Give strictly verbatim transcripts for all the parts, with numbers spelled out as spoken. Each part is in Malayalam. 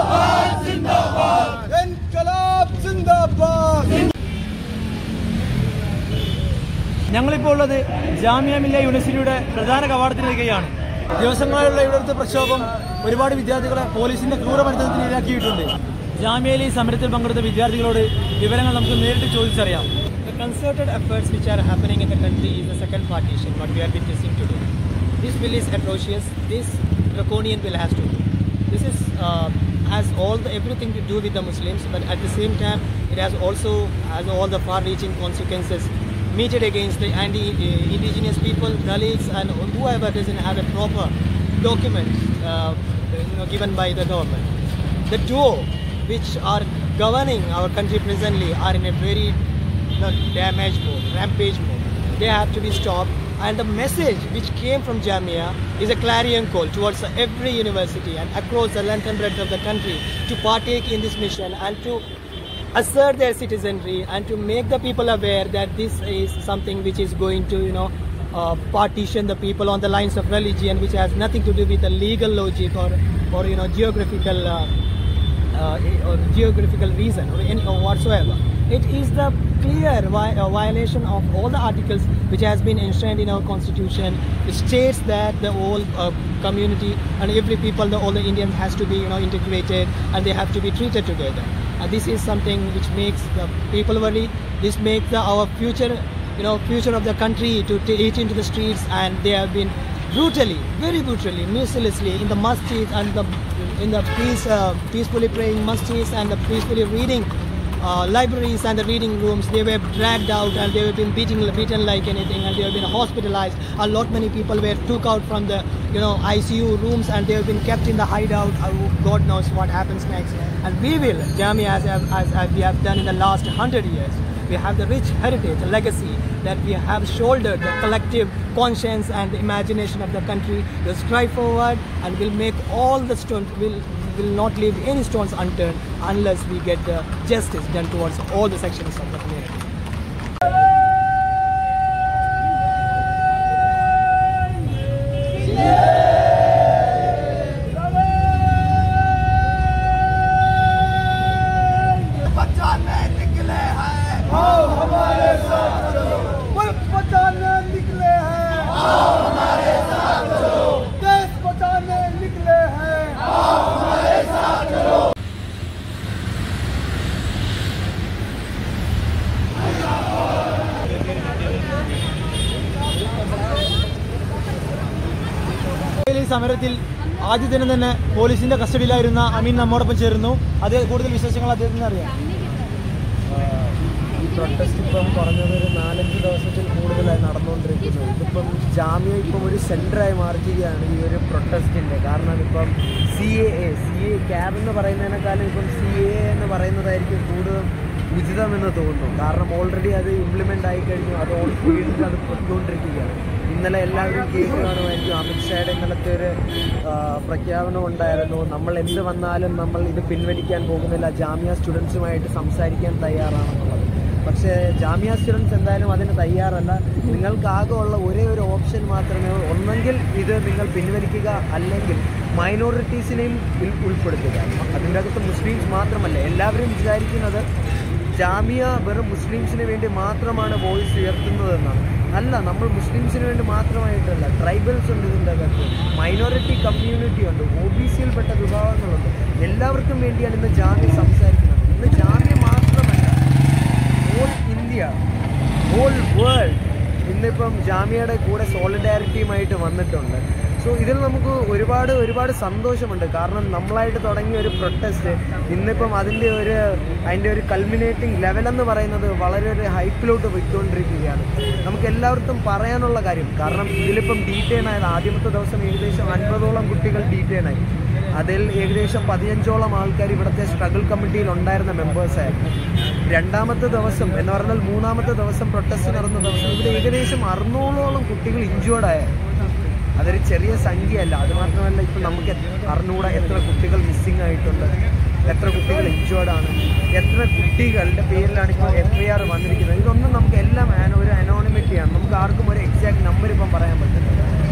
ഞങ്ങളിപ്പോൾ ഉള്ളത് ജാമിയ മില്ലിയ യൂണിവേഴ്സിറ്റിയുടെ പ്രധാന കവാടത്തിലിരിക്കുകയാണ്. ദിവസങ്ങളായുള്ള ഇവിടുത്തെ പ്രക്ഷോഭം ഒരുപാട് വിദ്യാർത്ഥികളെ പോലീസിന്റെ ക്രൂരമർദ്ദനത്തിന് ഇരയാക്കിയിട്ടുണ്ട്. ജാമിയയിൽ ഈ സമരത്തിൽ പങ്കെടുത്ത വിദ്യാർത്ഥികളോട് വിവരങ്ങൾ നമുക്ക് നേരിട്ട് ചോദിച്ചറിയാം. The concerted efforts which are happening in the country is the second partition, what we are witnessing today. This bill is atrocious. This draconian bill has to do. This is uh, has all the everything to do with the Muslims, but at the same time, it has also has all the far-reaching consequences meted against the anti-indigenous people, Dalits, and whoever doesn't have a proper document uh, you know, given by the government. The duo which are governing our country presently are in a very you know, damage mode, rampage mode. They have to be stopped. And the message which came from Jamia is a clarion call towards every university and across the length and breadth of the country to partake in this mission and to assert their citizenry and to make the people aware that this is something which is going to, you know, uh, partition the people on the lines of religion, which has nothing to do with the legal logic or, or you know, geographical, uh, uh, or geographical reason or, any, or whatsoever. It is the clear vi uh, violation of all the articles which has been enshrined in our constitution. It states that the whole uh, community and every people, the, all the Indians has to be, you know, integrated and they have to be treated together. And this is something which makes the people worried. This makes the, our future, you know, future of the country to eat into the streets, and they have been brutally, very brutally, mercilessly in the masjids and the in the peace, uh, peacefully praying masjids and the peacefully reading uh, libraries and the reading rooms. They were dragged out and they were been beaten, beaten like anything, and they have been hospitalized. A lot many people were took out from the you know I C U rooms and they have been kept in the hideout. God knows what happens next. And we will, Jamia, as, as, as we have done in the last hundred years, we have the rich heritage, a legacy that we have shouldered the collective conscience and the imagination of the country. We'll strive forward and we'll make all the stones, we'll, will not leave any stones unturned unless we get the justice done towards all the sections of the community. ഈ സമരത്തിൽ ആദ്യ ദിനം തന്നെ പോലീസിന്റെ കസ്റ്റഡിയിലായിരുന്ന അമീൻ നമ്മോടൊപ്പം ചേരുന്നു. അത് കൂടുതൽ വിശേഷങ്ങൾ അദ്ദേഹത്തിന് അറിയാം. ഈ പ്രൊട്ടസ്റ്റ് ഇപ്പം പറഞ്ഞത് ഒരു നാലഞ്ച് ദിവസത്തിൽ കൂടുതലായി നടന്നുകൊണ്ടിരിക്കുന്നു. ഇതിപ്പം ജാമ്യ ഇപ്പം ഒരു സെൻറ്ററായി മാറുകയാണ് ഈ ഒരു പ്രൊട്ടസ്റ്റിൻ്റെ. കാരണം ഇപ്പം C A A C A cab എന്ന് പറയുന്നതിനേക്കാളും ഇപ്പം സി എ എന്ന് പറയുന്നതായിരിക്കും കൂടുതൽ ഉചിതമെന്ന് തോന്നുന്നു. കാരണം ഓൾറെഡി അത് ഇംപ്ലിമെൻ്റ് ആയി കഴിഞ്ഞു, അത് ഓൾ ഫീൽഡിൽ അത് പൊയ്ക്കൊണ്ടിരിക്കുകയാണ്. ഇന്നലെ എല്ലാവരും കേക്ക് കാണുമായിരിക്കും, അമിത്ഷായുടെ ഇന്നലത്തെ ഒരു പ്രഖ്യാപനം ഉണ്ടായിരുന്നു, നമ്മൾ എന്ത് വന്നാലും നമ്മൾ ഇത് പിൻവലിക്കാൻ പോകുന്നില്ല, ജാമ്യ സ്റ്റുഡൻസുമായിട്ട് സംസാരിക്കാൻ തയ്യാറാണെന്നുള്ളത്. പക്ഷേ ജാമ്യ സ്റ്റുഡൻസ് എന്തായാലും അതിന് തയ്യാറല്ല. നിങ്ങൾക്കാകെ ഉള്ള ഒരേ ഒരു ഓപ്ഷൻ മാത്രമേ, ഒന്നെങ്കിൽ ഇത് നിങ്ങൾ പിൻവലിക്കുക, അല്ലെങ്കിൽ മൈനോറിറ്റീസിനെയും ഉൾപ്പെടുത്തുക. അതിൻ്റെ അകത്ത് മുസ്ലിംസ് മാത്രമല്ല, എല്ലാവരും വിചാരിക്കുന്നത് ജാമ്യ വെറും മുസ്ലിംസിന് വേണ്ടി മാത്രമാണ് വോയിസ് ഉയർത്തുന്നതെന്നാണ്. അല്ല, നമ്മൾ മുസ്ലിംസിന് വേണ്ടി മാത്രമായിട്ടല്ല, ട്രൈബൽസ് ഉണ്ട് ഇതിൻ്റെ അകത്ത്, മൈനോറിറ്റി കമ്മ്യൂണിറ്റി ഉണ്ട്, ഒ ബി സിയിൽപ്പെട്ട വിഭാഗങ്ങളുണ്ട്, എല്ലാവർക്കും വേണ്ടിയാണ് ഇന്ന് ജാമ്യ സംസാരിക്കുന്നത്. ഇന്ന് ജാമ്യ മാത്രമല്ല, ഹോൾ ഇന്ത്യ, ഹോൾ വേൾഡ് ഇന്നിപ്പം ജാമ്യയുടെ കൂടെ സോളിഡാരിറ്റിയുമായിട്ട് വന്നിട്ടുണ്ട്. സോ ഇതിൽ നമുക്ക് ഒരുപാട് ഒരുപാട് സന്തോഷമുണ്ട്. കാരണം നമ്മളായിട്ട് തുടങ്ങിയ ഒരു പ്രൊട്ടസ്റ്റ് ഇന്നിപ്പം അതിൻ്റെ ഒരു അതിൻ്റെ ഒരു കൾമിനേറ്റിംഗ് ലെവലെന്ന് പറയുന്നത് വളരെ ഒരു ഹൈപ്പിലോട്ട് പോയിക്കൊണ്ടിരിക്കുകയാണ്. നമുക്ക് എല്ലാവർക്കും പറയാനുള്ള കാര്യം, കാരണം ഇതിലിപ്പം ഡീറ്റെയിൻ ആയത് ആദ്യമത്തെ ദിവസം ഏകദേശം അൻപതോളം കുട്ടികൾ ഡീറ്റെയിൻ ആയി. അതിൽ ഏകദേശം പതിനഞ്ചോളം ആൾക്കാർ ഇവിടുത്തെ സ്ട്രഗിൾ കമ്മിറ്റിയിൽ ഉണ്ടായിരുന്ന മെമ്പേഴ്സായിരുന്നു. രണ്ടാമത്തെ ദിവസം എന്ന് പറഞ്ഞാൽ മൂന്നാമത്തെ ദിവസം പ്രൊട്ടസ്റ്റ് നടന്ന ദിവസം ഇവിടെ ഏകദേശം അറുന്നൂറോളം കുട്ടികൾ ഇഞ്ചേർഡായ. അതൊരു ചെറിയ സംഖ്യയല്ല. അതുമാത്രമല്ല, ഇപ്പം നമുക്ക് അറിഞ്ഞുകൂടാ എത്ര കുട്ടികൾ മിസ്സിങ് ആയിട്ടുണ്ട്, എത്ര കുട്ടികൾ ഇഞ്ചേർഡാണ്, എത്ര കുട്ടികളുടെ പേരിലാണ് ഇപ്പോൾ എഫ് ഐ ആർ വന്നിരിക്കുന്നത്. ഇതൊന്നും നമുക്ക് എല്ലാം ഒരു അനോണിമിറ്റിയാണ്. നമുക്ക് ആർക്കും ഒരു എക്സാക്ട് നമ്പർ ഇപ്പം പറയാൻ പറ്റുന്നില്ല.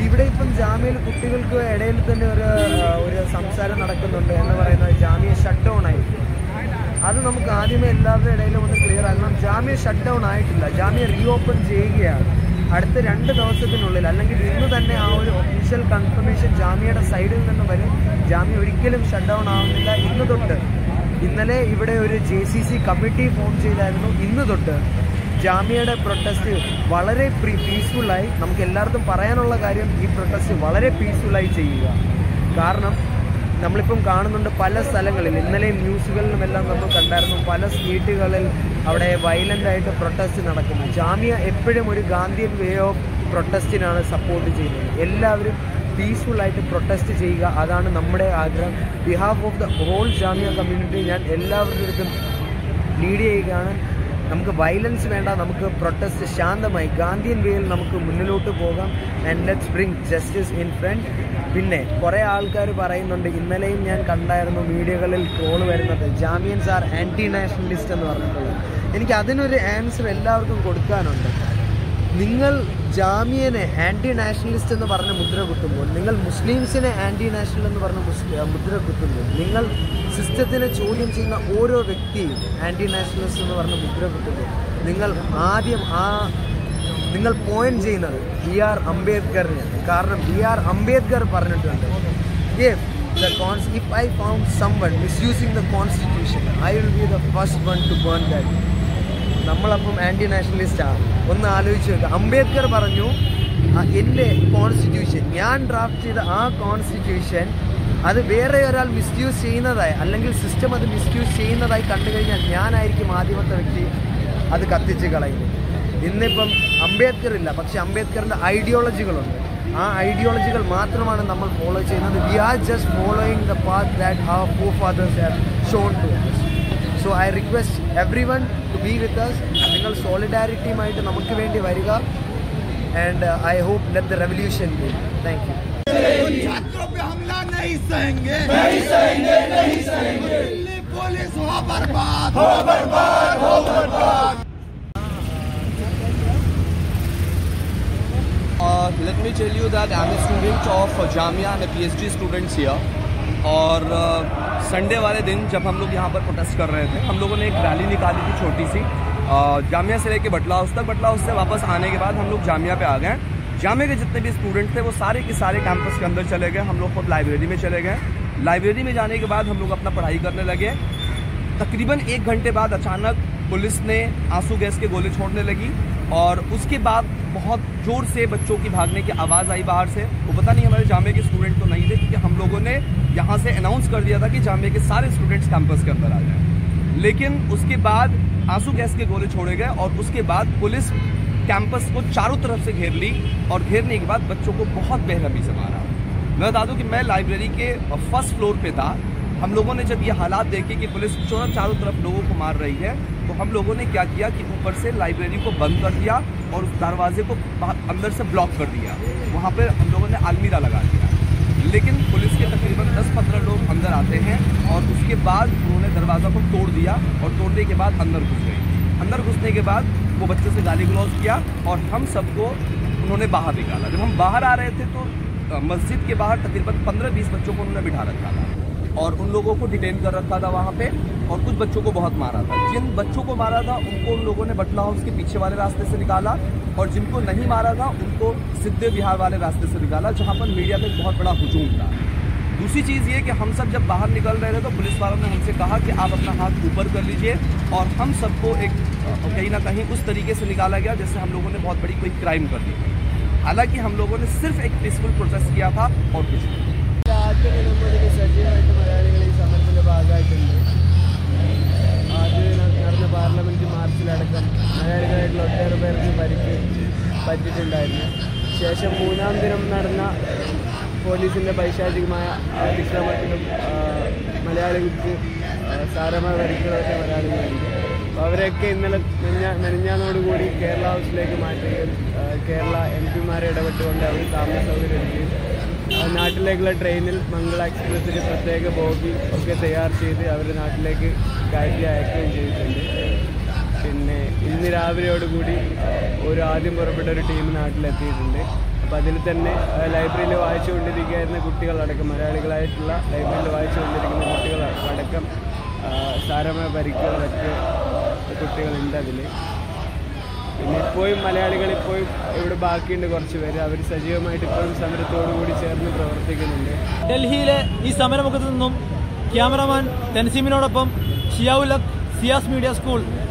ഇവിടെ ഇപ്പം ജാമ്യയിൽ കുട്ടികൾക്ക് ഇടയിൽ തന്നെ ഒരു ഒരു സംസാരം നടക്കുന്നുണ്ട് എന്ന് പറയുന്നത് ജാമ്യ ഷട്ട് ഡൗൺ ആയിരിക്കും. അത് നമുക്ക് ആദ്യമേ എല്ലാവരുടെ ഇടയിലും ഒന്ന് ക്ലിയർ ആക്കണം. ജാമ്യ ഷട്ട് ഡൗൺ ആയിട്ടില്ല, ജാമ്യ റീഓപ്പൺ ചെയ്യുകയാണ് അടുത്ത രണ്ട് ദിവസത്തിനുള്ളിൽ, അല്ലെങ്കിൽ ഇന്ന് തന്നെ ആ ഒരു ഒഫീഷ്യൽ കൺഫർമേഷൻ ജാമ്യയുടെ സൈഡിൽ നിന്ന് വരും. ജാമ്യ ഒരിക്കലും ഷട്ട് ഡൗൺ ആവുന്നില്ല. ഇന്ന് തൊട്ട് ഇന്നലെ ഇവിടെ ഒരു J C C committee form ചെയ്തായിരുന്നു. ഇന്ന് തൊട്ട് ജാമ്യയുടെ പ്രൊട്ടസ്റ്റ് വളരെ പീസ്ഫുള്ളായി, നമുക്ക് എല്ലാവർക്കും പറയാനുള്ള കാര്യം ഈ പ്രൊട്ടസ്റ്റ് വളരെ പീസ്ഫുള്ളായി ചെയ്യുക. കാരണം നമ്മളിപ്പം കാണുന്നുണ്ട് പല സ്ഥലങ്ങളിൽ, ഇന്നലെയും ന്യൂസുകളിലുമെല്ലാം നമ്മൾ കണ്ടായിരുന്നു, പല സ്ട്രീറ്റുകളിൽ അവിടെ വയലൻ്റ് ആയിട്ട് പ്രൊട്ടസ്റ്റ് നടക്കുന്നു. ജാമ്യ എപ്പോഴും ഒരു ഗാന്ധിയൻ വേ ഓഫ് പ്രൊട്ടസ്റ്റിനാണ് സപ്പോർട്ട് ചെയ്യുന്നത്. എല്ലാവരും പീസ്ഫുള്ളായിട്ട് പ്രൊട്ടസ്റ്റ് ചെയ്യുക, അതാണ് നമ്മുടെ ആഗ്രഹം. Behalf of the whole Jamia community ഞാൻ എല്ലാവരുടെ അടുത്തും ലീഡ് ചെയ്യുകയാണ്. നമുക്ക് വയലൻസ് വേണ്ട, നമുക്ക് പ്രൊട്ടസ്റ്റ് ശാന്തമായി ഗാന്ധിയൻ വേയിൽ നമുക്ക് മുന്നിലോട്ട് പോകാം. And let's bring justice in front. പിന്നെ കുറേ ആൾക്കാർ പറയുന്നുണ്ട്, ഇന്നലെയും ഞാൻ കണ്ടായിരുന്നു മീഡിയകളിൽ ട്രോൾ വരുന്നത്, ജാമ്യൻസ് ആർ ആൻറ്റി നാഷണലിസ്റ്റ് എന്ന് പറഞ്ഞിട്ടുള്ളത്. എനിക്ക് അതിനൊരു ആൻസർ എല്ലാവർക്കും കൊടുക്കാനുണ്ട്. നിങ്ങൾ ജാമ്യനെ ആൻറ്റി നാഷണലിസ്റ്റ് എന്ന് പറഞ്ഞ് മുദ്ര കുത്തുമ്പോൾ, നിങ്ങൾ മുസ്ലിംസിനെ ആൻറ്റി നാഷണൽ എന്ന് പറഞ്ഞ് മുദ്ര കുത്തുമ്പോൾ, നിങ്ങൾ സിസ്റ്റത്തിനെ ചോദ്യം ചെയ്യുന്ന ഓരോ വ്യക്തിയും ആൻറ്റി നാഷണലിസ്റ്റ് എന്ന് പറഞ്ഞ് മുദ്ര കുത്തുമ്പോൾ, നിങ്ങൾ ആദ്യം ആ നിങ്ങൾ പോയിന്റ് ചെയ്യുന്നത് ബി ആർ അംബേദ്കറിനെ. കാരണം ബി ആർ അംബേദ്കർ പറഞ്ഞിട്ടുണ്ട്, if the cons if I found someone misusing the constitution, I will be the first one to burn that. നമ്മളപ്പം ആൻറ്റി നാഷണലിസ്റ്റാണ്. ഒന്ന് ആലോചിച്ച് നോക്കുക. അംബേദ്കർ പറഞ്ഞു, എൻ്റെ കോൺസ്റ്റിറ്റ്യൂഷൻ, ഞാൻ ഡ്രാഫ്റ്റ് ചെയ്ത ആ കോൺസ്റ്റിറ്റ്യൂഷൻ അത് വേറെ ഒരാൾ മിസ്യൂസ് ചെയ്യുന്നതായി, അല്ലെങ്കിൽ സിസ്റ്റം അത് മിസ്യൂസ് ചെയ്യുന്നതായി കണ്ടു കഴിഞ്ഞാൽ ഞാനായിരിക്കും ആദ്യമത്തെ വ്യക്തി അത് കത്തിച്ച് കളയുന്നത്. ഇന്നിപ്പം അംബേദ്കർ ഇല്ല, പക്ഷെ അംബേദ്കറിൻ്റെ ഐഡിയോളജികളുണ്ട്. ആ ഐഡിയോളജികൾ മാത്രമാണ് നമ്മൾ ഫോളോ ചെയ്യുന്നത്. We are just following the path that our forefathers have shown to us. So I request everyone to be with us. നിങ്ങൾ സോളിഡാരിറ്റിയുമായിട്ട് നമുക്ക് വേണ്ടി വരിക. And uh, I hope let the revolution be. Thank you. छात्रों पे हमला नहीं सहेंगे, नहीं सहेंगे, नहीं सहेंगे. दिल्ली पुलिस हो बर्बाद, हो बर्बाद, हो बर्बाद. Uh, let me tell you that I'm a student of uh, Jamia and a PhD students here. और संडे uh, वाले दिन जब हम लोग यहाँ पर प्रोटेस्ट कर रहे थे, हम लोगों ने एक रैली निकाली थी छोटी सी, uh, जामिया से लेके बटला हाउस तक. बटला हाउस से वापस आने के बाद हम लोग जामिया पे आ गए. जामिया के जितने भी स्टूडेंट थे वो सारे के सारे कैंपस के अंदर चले गए. हम लोग खुद लाइब्रेरी में चले गए. लाइब्रेरी में जाने के बाद हम लोग अपना पढ़ाई करने लगे. तकरीबन एक घंटे बाद अचानक पुलिस ने आंसू गैस के गोले छोड़ने लगी और उसके बाद बहुत जोर से बच्चों की भागने की आवाज़ आई बाहर से. वो पता नहीं हमारे जामिया के स्टूडेंट तो नहीं थे, क्योंकि हम लोगों ने यहाँ से अनाउंस कर दिया था कि जामिया के सारे स्टूडेंट्स कैंपस के अंदर आ जाएं. लेकिन उसके बाद आंसू गैस के गोले छोड़े गए और उसके बाद पुलिस कैंपस को चारों तरफ से घेर ली और घेरने के बाद बच्चों को बहुत बेरहमी से मारा. मैं बता दूं कि मैं लाइब्रेरी के फर्स्ट फ्लोर पे था. हम लोगों ने जब ये हालात देखे कि पुलिस चारों तरफ लोगों को मार रही है, तो हम लोगों ने क्या किया कि ऊपर से लाइब्रेरी को बंद कर दिया और उस दरवाजे को अंदर से ब्लॉक कर दिया. वहाँ पर हम लोगों ने अलमीरा लगा दिया. लेकिन पुलिस के तकरीबन दस पंद्रह लोग अंदर आते हैं और उसके बाद उन्होंने दरवाज़ा को तोड़ दिया और तोड़ने के बाद अंदर घुस गए. अंदर घुसने के बाद वो बच्चे से गाली गलौज किया और हम सबको उन्होंने बाहर निकाला. जब हम बाहर आ रहे थे तो मस्जिद के बाहर तकरीबन पंद्रह बीस बच्चों को उन्होंने बिठा रखा था और उन लोगों को डिटेन कर रखा था वहाँ पे, और कुछ बच्चों को बहुत मारा था. जिन बच्चों को मारा था उनको उन लोगों ने बटला हाउस के पीछे वाले रास्ते से निकाला और जिनको नहीं मारा था उनको सिद्धे बिहार वाले रास्ते से निकाला, जहाँ पर मीडिया का एक बहुत बड़ा हुजूम था. दूसरी चीज़ ये कि हम सब जब बाहर निकल रहे थे तो पुलिस वालों ने हमसे कहा कि आप अपना हाथ ऊपर कर लीजिए, और हम सबको एक कहीं ना कहीं उस तरीके से निकाला गया जैसे हम लोगों ने बहुत बड़ी कोई क्राइम कर दी. हालांकि हम लोगों ने सिर्फ एक पीसफुल प्रोटेस्ट किया था और कुछ नहीं. സജീവമായിട്ട് മലയാളികൾ ഈ സമരത്തിൻ്റെ ഭാഗമായിട്ടുണ്ട്. ആദ്യം നടന്ന പാർലമെൻറ്റ് മാർച്ചിലടക്കം മലയാളികളായിട്ടുള്ള ഒട്ടേറെ പേർക്ക് പരിക്ക് പറ്റിയിട്ടുണ്ടായിരുന്നു. ശേഷം മൂന്നാം ദിനം നടന്ന പോലീസിൻ്റെ പൈശാചികമായ അതിക്രമത്തിലും മലയാളികൾക്ക് സാരമായ പരിക്കുകളൊക്കെ മലയാളികളുണ്ട്. അപ്പോൾ അവരെയൊക്കെ ഇന്നലെ മെഞ്ഞ മെനഞ്ഞാന്നോടുകൂടി കേരള ഹൗസിലേക്ക് മാറ്റുകയും കേരള എം പിമാരെ ഇടപെട്ടുകൊണ്ട് അവർ താമസ സൗകര്യം ഒരുക്കുകയും നാട്ടിലേക്കുള്ള ട്രെയിനിൽ മംഗള എക്സ്പ്രസ്സിൽ പ്രത്യേക ബോഗി ഒക്കെ തയ്യാർ ചെയ്ത് അവരുടെ നാട്ടിലേക്ക് കയറ്റി അയക്കുകയും ചെയ്തിട്ടുണ്ട്. പിന്നെ ഇന്ന് രാവിലെയോടുകൂടി ഒരു ആദ്യം പുറപ്പെട്ട ഒരു ടീം നാട്ടിലെത്തിയിട്ടുണ്ട്. അപ്പോൾ അപ്പോൾ അതിൽ തന്നെ ലൈബ്രറിയിൽ വായിച്ചുകൊണ്ടിരിക്കുന്ന കുട്ടികളടക്കം മലയാളികളായിട്ടുള്ള ലൈബ്രറിയിൽ വായിച്ചുകൊണ്ടിരിക്കുന്ന കുട്ടികളടക്കം സാരമായ പരിക്കുകളൊക്കെ കുട്ടികളുണ്ട് അതിൽ. പിന്നെ ഇപ്പോഴും മലയാളികൾ ഇപ്പോഴും ഇവിടെ ബാക്കിയുണ്ട് കുറച്ച് പേര്. അവർ സജീവമായിട്ട് ഇപ്പോഴും സമരത്തോടു കൂടി ചേർന്ന് പ്രവർത്തിക്കുന്നുണ്ട്. ഡൽഹിയിലെ ഈ സമരമുഖത്ത് നിന്നും ക്യാമറമാൻ തൻസീമിനോടൊപ്പം ഷിയാഉൽ ഹഖ്, സിയാസ് മീഡിയ സ്കൂൾ.